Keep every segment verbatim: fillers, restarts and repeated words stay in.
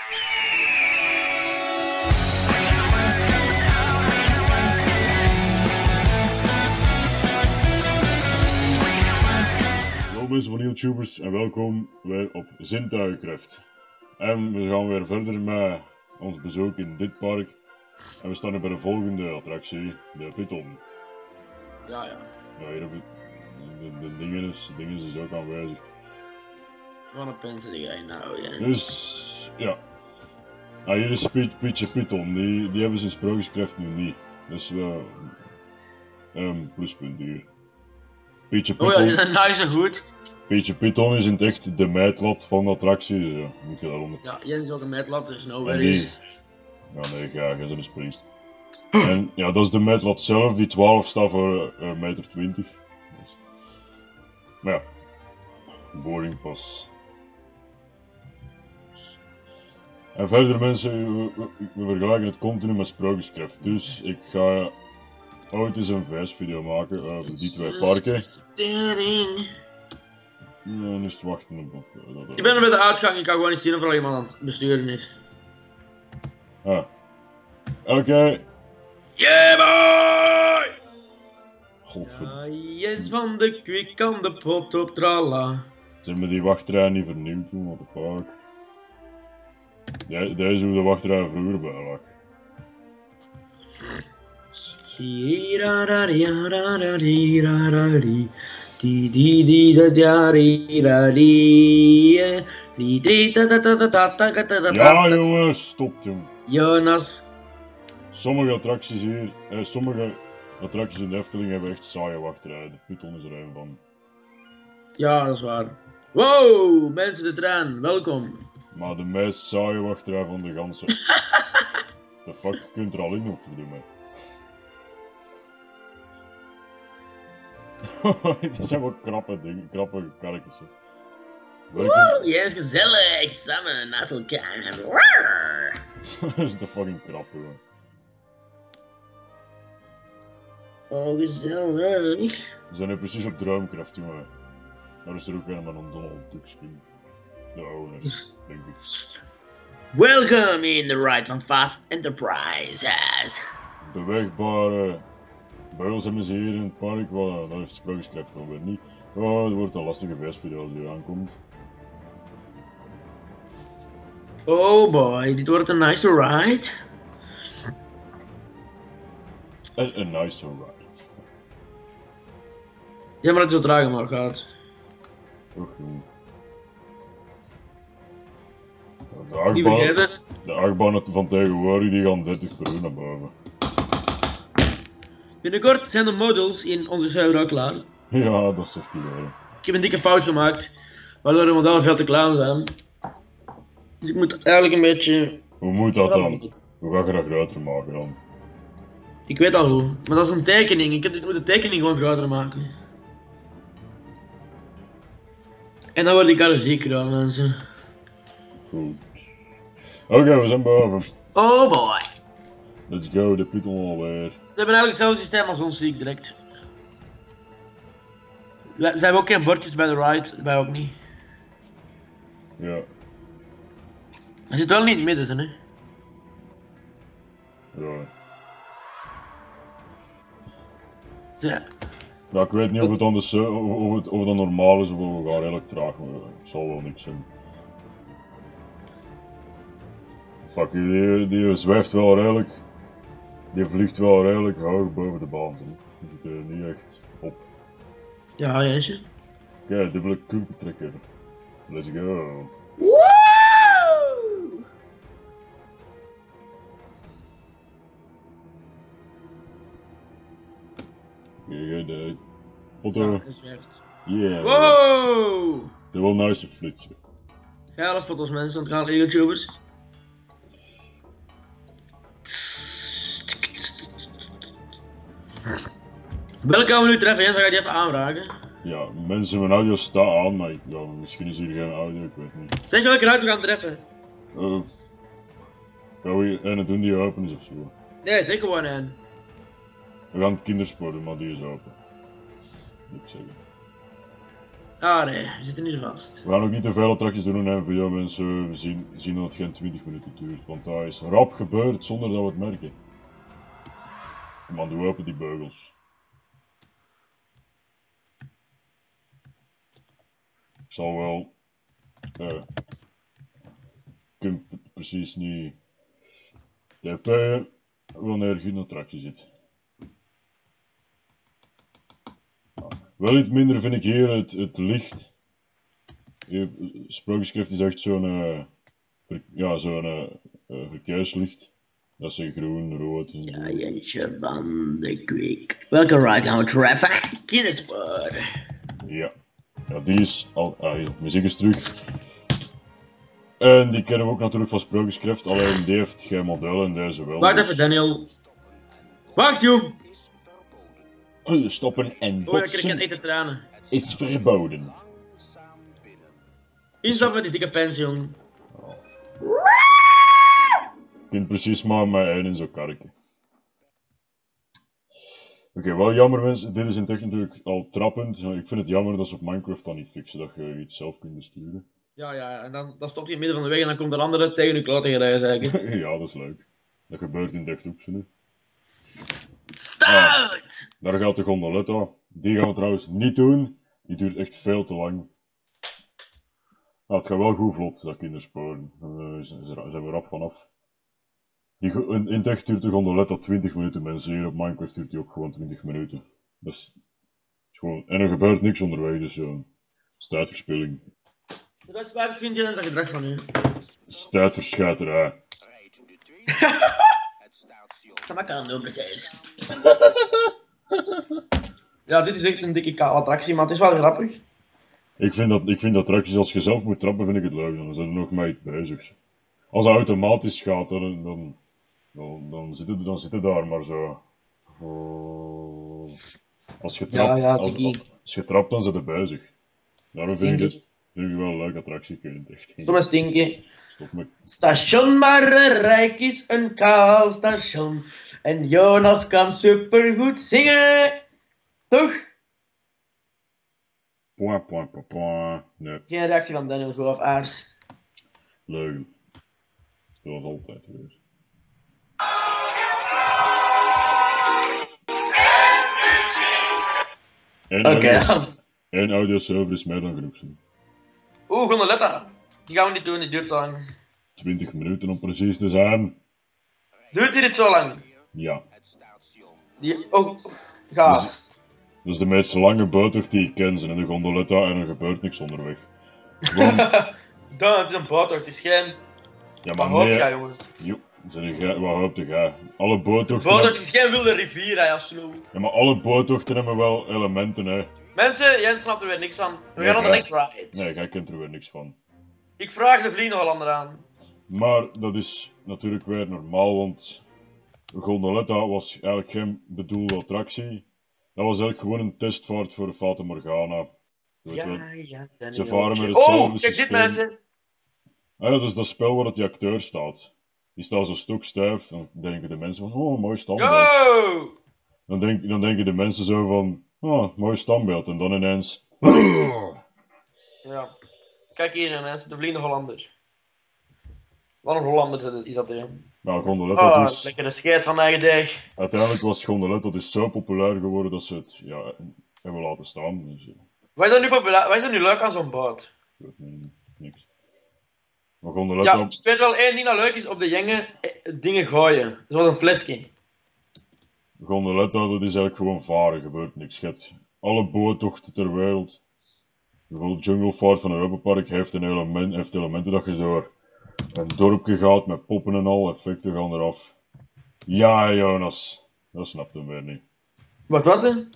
Hallo mensen van YouTubers en welkom weer op Zintuigencraft. En we gaan weer verder met ons bezoek in dit park. En we staan nu bij de volgende attractie, de Python. Ja, ja. Ja, hier hebben we de, de dingen, is, de dingen is ook aanwezig. Wat een pensen die jij nou, ja. Dus, ja. Ah, hier is Piet, Pietje Python, die, die hebben ze in Sprookjescraft nu niet. Dus, uh, een pluspunt hier. Pietje Python. Oh ja, die is nice en goed. Pietje Python is in het echt de meetlat van de attractie, dus ja, moet je daaronder. Ja, Jens is ook een meetlat, dus no En die... worries. Ja, nee, graag, hij is een priest. En ja, dat is de meetlat zelf, die twaalf staat voor uh, meter twintig. Dus. Maar ja, boarding pas. En verder mensen, we, we, we vergelijken het continu met Sprookjescraft, dus ik ga ooit eens een V S-video maken over die twee parken. Ja, nu is het wachten op... Uh, dat, Ik ben er met de uitgang, ik kan gewoon niet zien of er al iemand aan het besturen is. Ah. Oké. Okay. Yeah boy! Godverdomme. Ja, Jens van de Kwik kan de pot op tralla. Ze hebben die wachtrij niet vernieuwd toen, what the fuck. De, deze is hoe de wachtrij vroeger bij lag. Ja jongens, stop jongen. Jonas. Sommige attracties hier, eh, sommige attracties in de Efteling hebben echt saaie wachtrijen. De Python is er een van. Ja, dat is waar. Wow, mensen de trein, welkom. Maar de meest saaie wachtrij van de ganse. De fuck, je kunt er al in op verdoemen. Dit zijn wel krappe dingen, krappe karretjes. Wow, yes, gezellig, samen naast elkaar. Dat is de fucking krap, jongen. Oh, gezellig. We zijn nu precies op Droomcraft, jongen. Daar is er ook helemaal een Donald Duck skin. De oude, denk ik. Welcome in the ride van Fast Enterprises. Beweegbare... Bij ons hebben ze hier in het park, well, dat heeft Sprookjescraft dan weer niet. Oh, het wordt een lastige V S-video als die aankomt. Oh boy, dit wordt een nice ride. Een, een nice ride. Ja, maar het is zo traag maar gaat. Och jongen. De Niet achtbaan, vergeten. de achtbanen van tegenwoordig die gaan dertig per uur naar boven. Binnenkort zijn de models in onze server ook klaar. Ja, dat zegt hij wel. Ik heb een dikke fout gemaakt, waardoor de modellen veel te klein zijn. Dus ik moet eigenlijk een beetje... Hoe moet dat dan? Hoe ga je dat groter maken dan? Ik weet al hoe, maar dat is een tekening. Ik heb dit moet de tekening gewoon groter maken. En dan word ik al ziek gedaan, mensen. Goed. Oké, okay, we zijn boven. Oh boy. Let's go, de Python alweer. Ze hebben eigenlijk hetzelfde systeem als ons, zie ik direct. Ze hebben ook geen bordjes bij de ride, bij ook niet. Ja. Hij zit wel niet in het midden, hè? Ja. Ja. Ja, ik weet niet of het dan, de, of het, of het dan normaal is of we gaan redelijk traag, maar het zal wel niks zijn. Fuck, die, die zwijft wel redelijk. Die vliegt wel redelijk hoog boven de baan. Dus ik er niet echt op. Ja, Jensje. Oké, okay, dubbele koepentrekker. Let's go. Woo! Kijk, de foto. Ja, is echt. Yeah. Wow! Dat is wel nice flitsen. Geile foto's mensen, want gaan YouTubers. Welke gaan we nu treffen? Jens, dan ga je die even aanvragen. Ja, mensen, mijn audio staat aan, maar ik, ja, misschien is hier geen audio, ik weet niet. Zeg welke ruit we gaan treffen. Uh, gaan we een doen die open is of zo? Nee, zeg gewoon een. We gaan het kinderspoor doen, maar die is open. Moet ik zeggen. Ah nee, we zitten niet vast. We gaan ook niet te veel attracties doen en voor jou mensen, we zien, zien dat het geen twintig minuten duurt, want dat is rap gebeurd zonder dat we het merken. Maar doe open die beugels. Ik zal wel... Uh, ik kan precies niet typen wanneer je in een attractie zit. Wel iets minder vind ik hier het, het licht. Sprookjesschrift is echt zo'n uh, ja, zo'n uh, uh, verkeerslicht. Dat is groen, rood en ja, Jantje van de Kwik. Welke ride gaan we treffen? Kinderspoor. Ja. Ja, die is al... Ah, hier, muziek is terug. En die kennen we ook natuurlijk van Sprookjesschrift, alleen die heeft geen model en deze wel. Wacht dus... even, Daniel. Wacht, joh! Stoppen en botsen. Oh, ik botsen krijg eten tranen. is verboden. Instap met die dikke pens, jong. Oh. Je kunt precies maar met één in zo'n karretje. Oké, okay, wel jammer mensen, dit is in tech natuurlijk al trappend. Ik vind het jammer dat ze op Minecraft dan niet fixen, dat je iets zelf kunt besturen. Ja, ja, en dan, dan stopt hij in het midden van de weg en dan komt er andere tegen je kloten rijden eigenlijk. Ja, dat is leuk. Dat gebeurt in tech ook zo nu. Stout! Ah, daar gaat de gondoletta. Die gaan we trouwens niet doen. Die duurt echt veel te lang. Nou, het gaat wel goed vlot, dat kindersporen. Daar zijn we rap vanaf. Die, in, in tech duurt de gondoletta twintig minuten, mensen. Hier op Minecraft duurt die ook gewoon twintig minuten. Dat is, is gewoon... En er gebeurt niks onderweg, dus ja. Tijdverspilling. Dat spijtig vind je dat gedrag van u. Tijdverschijterij. Dat kan doen, precies. Ja, dit is echt een dikke kale attractie, maar het is wel grappig. Ik vind dat, ik vind attracties, als je zelf moet trappen, vind ik het leuk. Dan zijn er nog mee bezig. Als het automatisch gaat, dan, dan, dan, dan, zit, het, dan zit het daar maar zo. Oh. Als je trapt, ja, ja, als, als je trapt, dan zit het bezig. Daarom vind ik het vind ik wel een leuke attractie. Stop met stinken. Stop met... Station Marrijk is een kaal station. En Jonas kan supergoed zingen. Toch? Point, point, point, point. Nee. Geen reactie van Daniel Goof Aars. Leuk. Zoals altijd weer. Oké okay, dan. Eén audioserver is meer dan genoeg. Oeh, gondoletta. Die gaan we niet doen, die duurt lang. twintig minuten om precies te zijn. Duurt die dit zo lang? Ja. Die, oh, gast. Dat is de meest lange boottocht die ik ken, zijn in de gondoletta en er gebeurt niks onderweg. Want... Dan, het is een boottocht, het is geen... Ja, maar wat nee... hoop jij, jongen? Jo, wat hoopte jij? Alle boottochten... Een boottocht is geen wilde rivier, hè, als snoe. Ja, maar alle boottochten hebben wel elementen, hè. Mensen, Jens snapt er weer niks van. We nee, gaan naar de next ride. Nee, jij kent er weer niks van. Ik vraag de Vlieghollander aan. Maar dat is natuurlijk weer normaal, want... Gondoletta was eigenlijk geen bedoelde attractie. Dat was eigenlijk gewoon een testvaart voor de Fata Morgana. Ja, ja, Daniel. Ze varen met hetzelfde oh, kijk systeem. dit mensen. Ah, ja, dat is dat spel waar die acteur staat. Die staat zo stokstijf. Dan denken de mensen van, oh, mooi standbeeld. Yo! Dan, denk, dan denken de mensen zo van, oh, mooi standbeeld. En dan ineens... Ja. Kijk hier mensen, de Vliegende Hollander. Wat een Hollander is dat, hè? Nou, Gondoletta oh, dus... lekkere scheid van eigen deeg. Uiteindelijk was Gondoletta dus zo populair geworden dat ze het ja, hebben laten staan. Dus, ja. Wat is dat nu populair? Wat is dat nu leuk aan zo'n boot? Ik weet niet, niks. Maar Gondoletta... Ja, ik weet wel één ding dat leuk is, op de jengen eh, dingen gooien. Zoals een flesje. Gondoletta, dat is eigenlijk gewoon varen, gebeurt niks. Je hebt alle boottochten ter wereld. Bijvoorbeeld Jungle Fort van Europa Park heeft, een element, heeft elementen dat je door een dorpje gaat met poppen en al, effecten gaan eraf. Ja, Jonas. Dat snapt hem weer niet. Wacht, wat hè?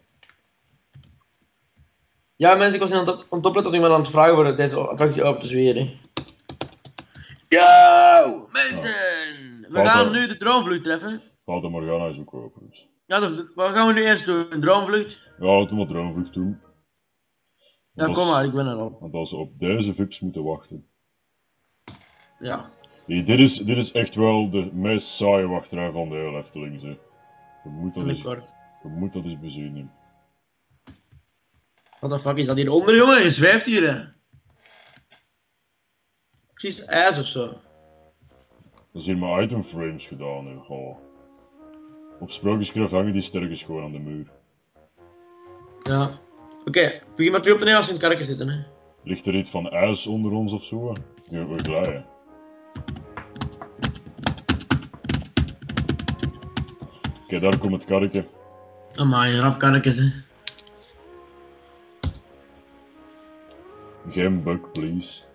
Ja mensen, ik was aan het, op, aan het opletten dat iemand aan het vragen voor deze attractie open te zweren. Yo, mensen! Ja. We gaan nu de droomvlucht treffen. Fata Morgana is ook open. Dus. Ja, de, wat gaan we nu eerst doen? Een droomvlucht? Ja, laten we maar droomvlucht doen. Ja, kom maar, ik ben er al. Want als ze op deze V I Ps moeten wachten. Ja. Nee, dit, is, dit is echt wel de meest saaie wachtrij van de hele Efteling. Ze. Je, moet dat eens, je moet dat eens bezien. What the fuck is dat hieronder, jongen? Je zwijft hier, hè. Precies ijs of zo. Dat is hier mijn item frames gedaan, hè. Oh. Op Sprookjescraft hangen die sterkens gewoon aan de muur. Ja. Oké, okay. Begin maar terug op de neer als we in het karretje zitten, hè. Ligt er iets van ijs onder ons of zo? Die hebben we glijden. Oké, okay, daar komt het karretje. Amai, rap karretjes, hè. Geen bug, please.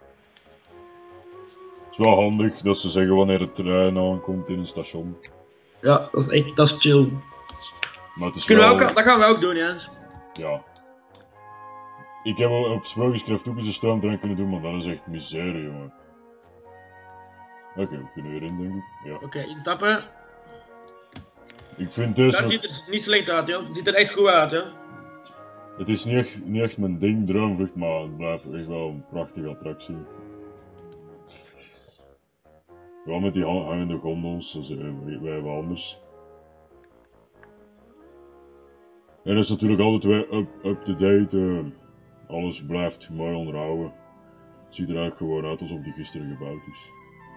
Het is wel handig dat ze zeggen wanneer de trein aankomt in een station. Ja, dat is echt, dat is chill. Maar het is Kunnen wel... we ook, dat gaan we ook doen, Jens. Ja. Ik heb wel op Sprookjescraft ook eens een stoomtrein kunnen doen, maar dat is echt miserie, jongen. Oké, okay, we kunnen erin, denk ik. Ja. Oké, okay, instappen. Ik vind deze Daar nog... ziet het niet slecht uit, joh. Het ziet er echt goed uit, joh. Het is niet echt, niet echt mijn ding, Droomvlucht, maar het blijft echt wel een prachtige attractie. Wel met die hangende gondels, dat is wij wel anders. En dat is natuurlijk altijd weer up-to-date, uh, alles blijft mooi onderhouden. Het ziet er eigenlijk gewoon uit alsof die gisteren gebouwd is.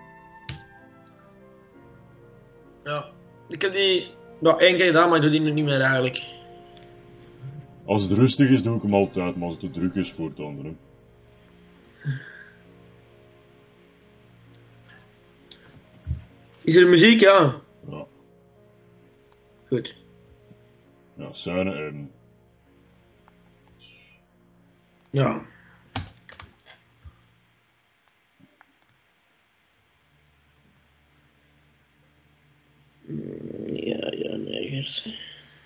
Ja, ik heb die nog één keer gedaan, maar ik doe die nu niet meer eigenlijk. Als het rustig is, doe ik hem altijd, maar als het te druk is, voor het andere. Is er muziek? Ja. Ja. Goed. Ja, scène en... Ja. Ja, ja, negers.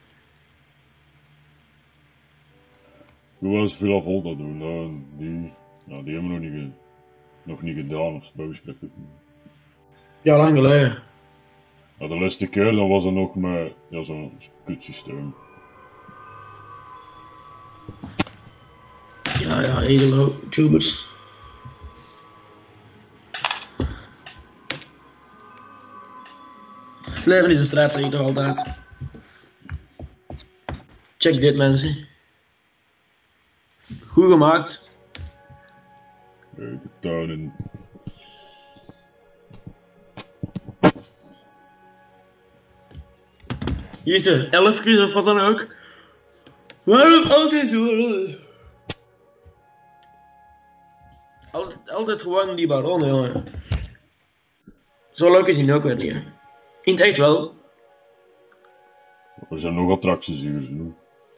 Hoe was veel vol dat doen? Nou, die, nou, die hebben we nog niet, ge, nog niet gedaan, of Sprookjescraft ook niet. Ja, lang geleden. Ja, de laatste keer dan was er nog met ja, zo'n kutsysteem. Ja, ja, edelo, tubers. Leven is een strijd, zeg ik toch altijd. Check dit, mensen. Goed gemaakt. Leuke tuinen. Hier is er elfjes of wat dan ook. Waarom altijd doen? Altijd, altijd gewoon die baron, jongen. Zo leuk is hij ook weer niet. In het echt wel. Er zijn nog attracties hier, zo.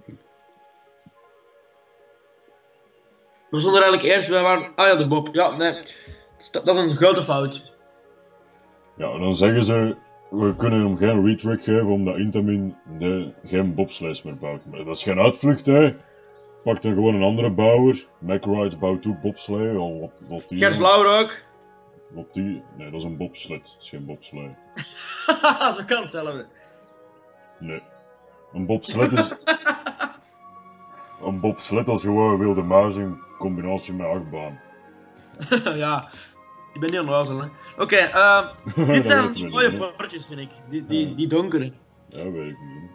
We stonden er eigenlijk eerst bij waar... Ah ja, de Bob. Ja, nee. Dat is een grote fout. Ja, en dan zeggen ze... We kunnen hem geen retrick geven omdat Intamin de, geen bobsleids meer bouwt. Maar dat is geen uitvlucht, hè. Pak dan gewoon een andere bouwer. MacRides bouwt ook bobsleigh. Al wat, wat die... Gers Lauer ook. Wat die... Nee, dat is een bobsled. Dat is geen bobsleigh. Dat kan hetzelfde. Nee. Een bobsled is... een bobsled als gewoon wilde muis in combinatie met achtbaan. Ja. Ik ben niet onnozel, hè. Oké, okay, uh, dit zijn onze mooie bordjes, vind ik. Die, die, ja. die donkere. Ja, weet ik niet.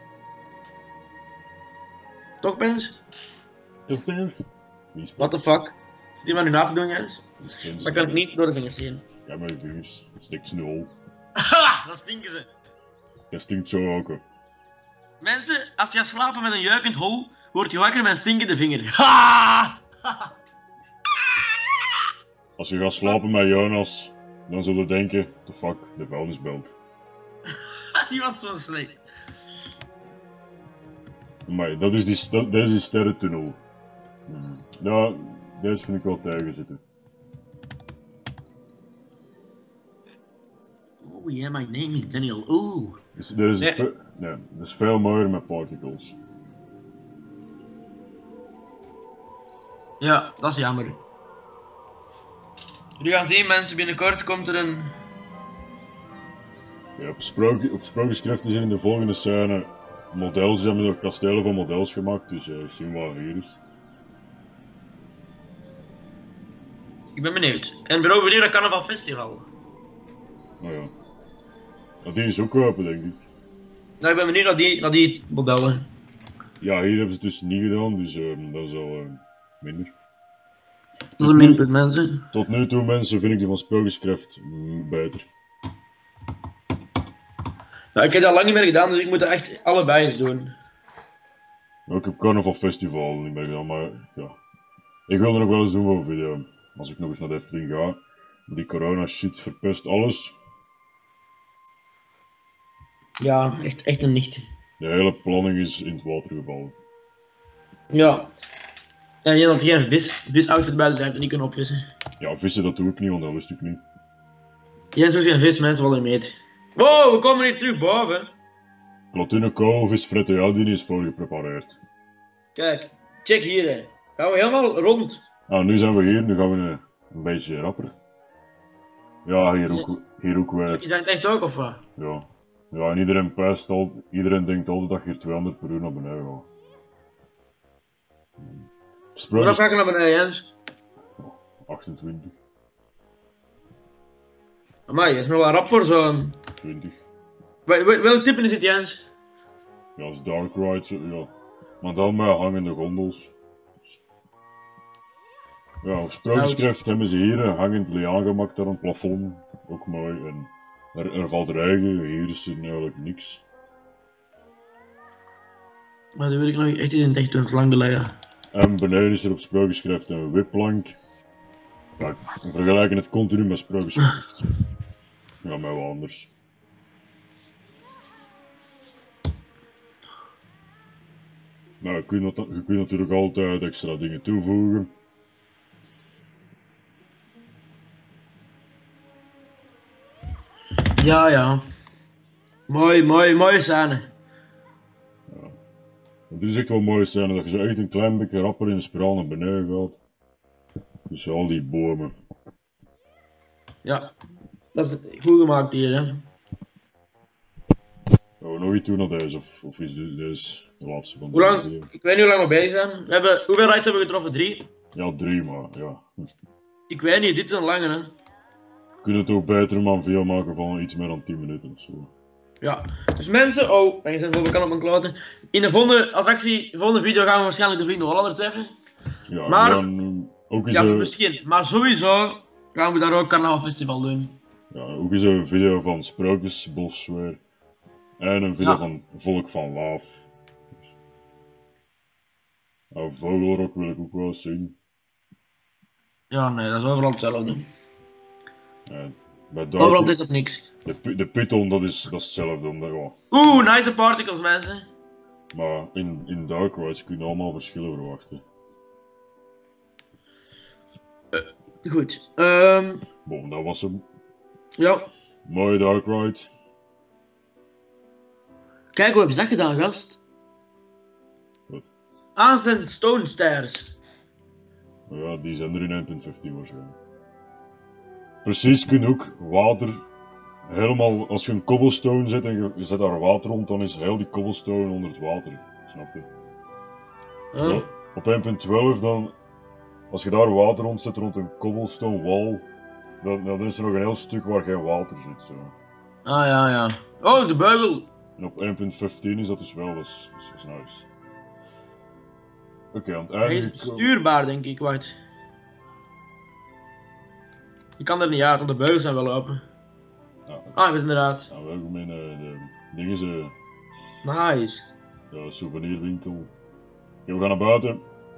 Toch, Pens? Toch, Pens? What the fuck? Zit iemand nu na te doen, Jens? Dat kan ik niet door de vingers zien. Ja, maar je vingers. Stik ze in de hol. Haha, dan stinken ze. Dat stinkt zo ook, hè. Mensen, als je gaat slapen met een jeukend hol, word je wakker met een stinkende vinger. Ha! Als je gaat slapen met Jonas, dan zul je denken, the fuck, de vuilnisbelt. Die was zo slecht. Maar dat is die, dat, deze is sterrentunnel. Hmm. Ja, deze vind ik wel tegen zitten. Oh yeah, my name is Daniel. Oeh. Dus, deze is, nee. Nee, dat is veel mooier met particles. Ja, dat is jammer. Jullie gaan zien, mensen, binnenkort komt er een... Ja, op, sprookje, op Sprookjescraft is in de volgende scène models. Ze hebben nog kastelen van models gemaakt, dus uh, zien we wat hier is. Ik ben benieuwd. En ben ook benieuwd naar Carnaval Festival. Nou ja. Ja, die is ook open, denk ik. Nou, ik ben benieuwd naar die, naar die modellen. ja, hier hebben ze het dus niet gedaan, dus uh, dat is al uh, minder. Dat is een minpunt, mensen. Tot nu toe, mensen, vind ik die van Sprookjescraft mm, beter. Nou, ik heb dat lang niet meer gedaan, dus ik moet er echt allebei eens doen. Nou, ik heb Carnaval Festival niet meer gedaan, maar ja. Ik wil er nog wel eens doen voor een video. Als ik nog eens naar de Efteling ga. Die corona shit verpest alles. Ja, echt, echt een nicht. De hele planning is in het water gevallen. Ja. En je had geen vis, visoutfit bij, dus hij heeft het niet kunnen opvissen. Ja, vissen dat doe ik niet, want dat wist ik niet. Jij hebt zo geen vis, mensen vallen meet. Wow, we komen hier terug boven. Platine koolvis fretten, ja, die is voorgeprepareerd. Kijk, check hier hè. Gaan we helemaal rond. Nou, nu zijn we hier, nu gaan we een, een beetje rapper. Ja, hier ook, hier ook weer. Is dat het echt ook of wat? Ja. Ja, en iedereen pijst al, iedereen denkt altijd dat je hier tweehonderd per uur naar beneden gaat. Hoe Sprookjes... ga je naar beneden, Jens? achtentwintig. Amai, dat is nog wel rap voor zo'n... twintig. Wel- wel- Welk type is het, Jens? Ja, dat is dark ride, zo, ja. Maar dan met hangende gondels. Ja, op Sprookjescraft hebben ze hier een hangend liaan gemaakt aan een plafond. Ook mooi. En er, er valt regen, hier is er eigenlijk niks. Maar dat wil ik nog echt in het echt doen, lang geleden. En beneden is er op Sprookjescraft een wipplank. Ja, we vergelijken het continu met Sprookjescraft. Ja, maar wel anders. Nou, je kunt, nat- je kunt natuurlijk altijd extra dingen toevoegen. Ja, ja. Mooi, mooi, mooie scène. Het is echt wel mooi scène dat je zo echt een klein beetje rapper in de spiraal naar beneden gaat. Dus al die bomen. Ja. Dat is goed gemaakt hier, hè. Gaan we nog iets doen naar deze, of, of is dit deze de laatste van Hoe deze lang? video? Ik weet niet hoe lang we bezig zijn. We hebben, hoeveel rides hebben we getroffen? Drie? Ja, drie, maar ja. Ik weet niet, dit is een lange, hè. We kunnen het ook beter maar een video maken van iets meer dan tien minuten of zo. Ja, dus mensen, oh, ik zijn voorbij kan op mijn kloten. In de volgende attractie, de volgende video gaan we waarschijnlijk de Vrienden Hollander treffen. Ja, Maar- we gaan eh, ook eens, Ja, een, misschien. Maar sowieso gaan we daar ook Carnaval Festival doen. ja, ook eens een video van Sprookjesbos weer. En een video Ja. van Volk van Waaf. Nou, Vogelrok wil ik ook wel eens zien. Ja, nee, dat is overal hetzelfde. En bij Overal Dark, dit op niks. de, pi- de Python, dat is, dat is hetzelfde. Omdat, ja. Oeh, nice particles, mensen. Maar in, in Dark Rides kun je allemaal verschillen verwachten. Goed. Ehm Bon, dat was hem. ja. Mooie Dark Ride. Kijk, hoe hebben ze dat gedaan, gast? Wat? Ah, het zijn stone stairs. Ja, die zijn er in één punt vijftien waarschijnlijk. Precies, kun je ook water helemaal, als je een cobblestone zet en je, je zet daar water rond, dan is heel die cobblestone onder het water. Snap je? Huh? Ja, op één punt twaalf dan, als je daar water rond zet rond een cobblestone wall, dan, dan is er nog een heel stuk waar geen water zit. Zo. Ah, ja, ja. Oh, de beugel. En op één punt vijftien is dat dus wel, dat is, dat is, dat is nice. Oké, okay, aan het Hij einde is gekomen- bestuurbaar, denk ik. Wacht. Je kan er niet uit, want de beugels zijn wel open. Ja, Ah, we zijn eruit. ja, welkom in uh, de dingen, ze, Nice. ja, souvenirwinkel. Oké, we gaan naar buiten.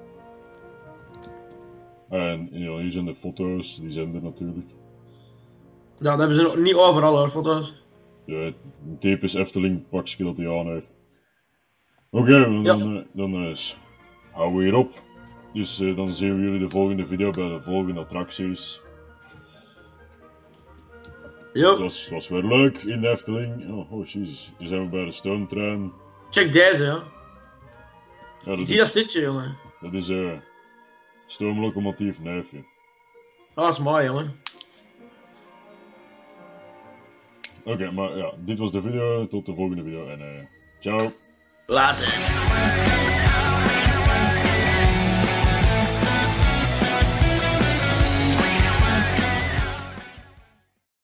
En ja, hier zijn de foto's, die zijn er natuurlijk. Ja, dat hebben ze nog niet overal hoor, foto's. Ja, een typisch Efteling pakje dat hij aan heeft. Oké, okay, dan, Ja. uh, dan uh, houden we hier op. Dus uh, dan zien we jullie de volgende video bij de volgende attracties. Jo, Dat was, was weer leuk in de Efteling. Oh, oh jezus, hier zijn we bij de stoomtrein. check deze, ja. Ja, Ik dat zie dat is, zitje, jongen. dat is uh, stoomlocomotief Neefje. Oh, dat is mooi, jongen. Oké, okay, maar ja, dit was de video. Tot de volgende video en uh, ciao. Later.